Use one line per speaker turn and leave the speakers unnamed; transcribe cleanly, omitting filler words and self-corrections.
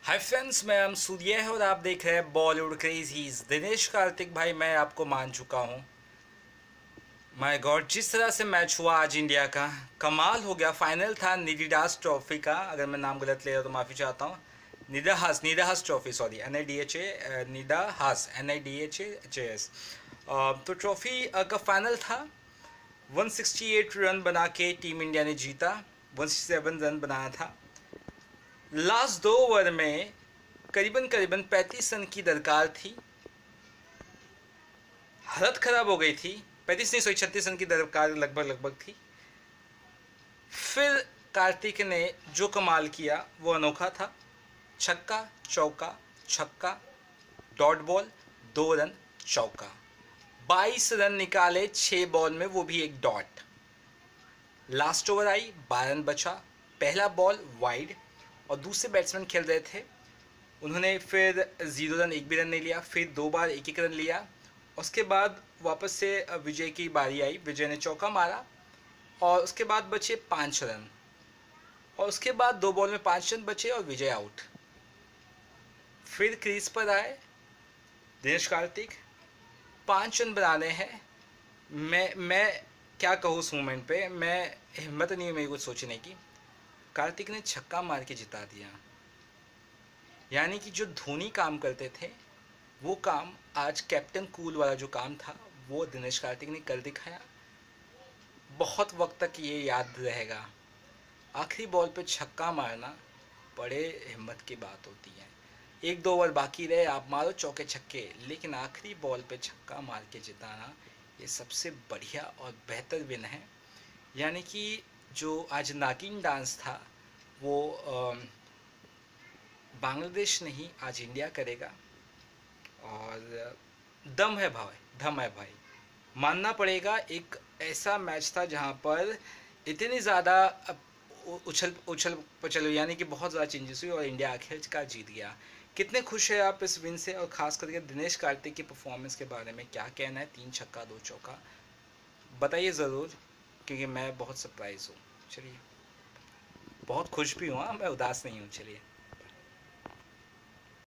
Hi friends, मैं हम सूर्य है और आप देख रहे हैं बॉलीवुड क्रेजीज। दिनेश कार्तिक भाई, मैं आपको मान चुका हूँ। माय गॉड, जिस तरह से मैच हुआ आज इंडिया का, कमाल हो गया। फाइनल था निडास ट्रॉफी का, अगर मैं नाम गलत ले रहा तो माफ़ी चाहता हूँ। Nidahas trophy, sorry, NIDHA Nidahas NIDHAS। तो ट्रॉफी का फाइनल था। 168 रन बना के टीम इंडिया ने जीता। 167 रन बनाया था। लास्ट 2 ओवर में करीबन 35 रन की दरकार थी। हालत ख़राब हो गई थी। 35 नहीं, 36 रन की दरकार लगभग थी। फिर कार्तिक ने जो कमाल किया वो अनोखा था। छक्का चौका छक्का, डॉट बॉल, 2 रन, चौका। 22 रन निकाले 6 बॉल में, वो भी एक डॉट। लास्ट ओवर आई, 12 रन बचा। पहला बॉल वाइड और दूसरे बैट्समैन खेल रहे थे। उन्होंने फिर 0 रन, एक भी रन नहीं लिया। फिर 2 बार 1-1 रन लिया। उसके बाद वापस से विजय की बारी आई। विजय ने चौका मारा और उसके बाद बचे 5 रन। और उसके बाद 2 बॉल में 5 रन बचे और विजय आउट। फिर क्रीज पर आए दिनेश कार्तिक। 5 रन बनाने हैं। मैं क्या कहूँ उस मोमेंट पे, मैं हिम्मत नहीं हुई मेरी कुछ सोचने की। कार्तिक ने छक्का मार के जिता दिया। यानी कि जो धोनी काम करते थे वो काम, आज कैप्टन कूल वाला जो काम था, वो दिनेश कार्तिक ने कर दिखाया। बहुत वक्त तक ये याद रहेगा। आखिरी बॉल पे छक्का मारना बड़े हिम्मत की बात होती है। 1-2 ओवर बाकी रहे, आप मारो चौके छक्के, लेकिन आखिरी बॉल पे छक्का मार के जिताना, ये सबसे बढ़िया और बेहतर विन है। यानी कि जो आज नागिन डांस था वो बांग्लादेश नहीं, आज इंडिया करेगा। और दम है भाई, दम है भाई, मानना पड़ेगा। एक ऐसा मैच था जहां पर इतनी ज़्यादा उछल उछल पछल हुई, यानी कि बहुत ज़्यादा चेंजेस हुई और इंडिया आखिरकार जीत गया। कितने खुश हैं आप इस विन से? और ख़ास करके दिनेश कार्तिक की परफॉर्मेंस के बारे में क्या कहना है? 3 छक्का 2 चौका, बताइए ज़रूर, क्योंकि मैं बहुत सरप्राइज़ हूँ। चलिए, बहुत खुश भी हूँ, मैं उदास नहीं हूँ। चलिए।